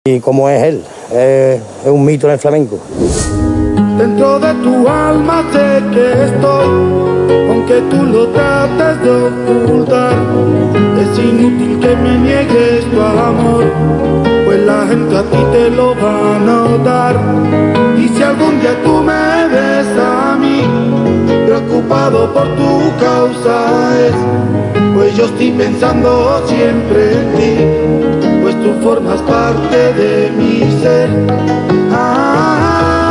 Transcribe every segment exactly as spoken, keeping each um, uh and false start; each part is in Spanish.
Y como es él, es, es un mito en el flamenco. Dentro de tu alma sé que estoy, aunque tú lo trates de ocultar. Es inútil que me niegues tu amor, pues la gente a ti te lo va a notar. Y si algún día tú me ves a mí, preocupado por tu causa es, pues yo estoy pensando siempre en ti, pues tú formas parte de mi ser. Ah,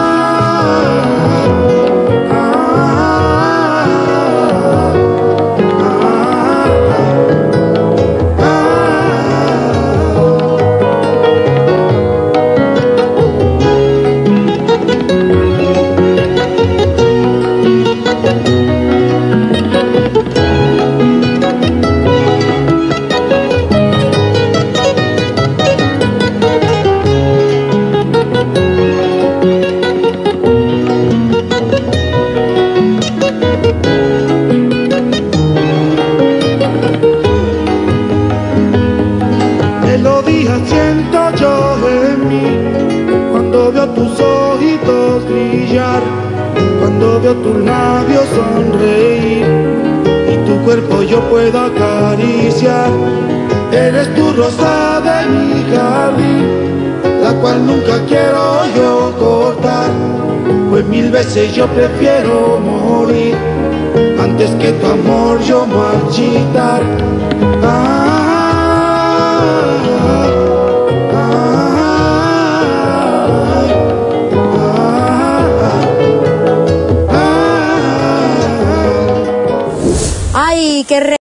siento yo en mí, cuando veo tus ojitos brillar, cuando veo tus labios sonreír, y tu cuerpo yo puedo acariciar. Eres tu rosa de mi jardín, la cual nunca quiero yo cortar, pues mil veces yo prefiero morir, antes que tu amor yo marchitar. Ah, ¡Ay, qué re...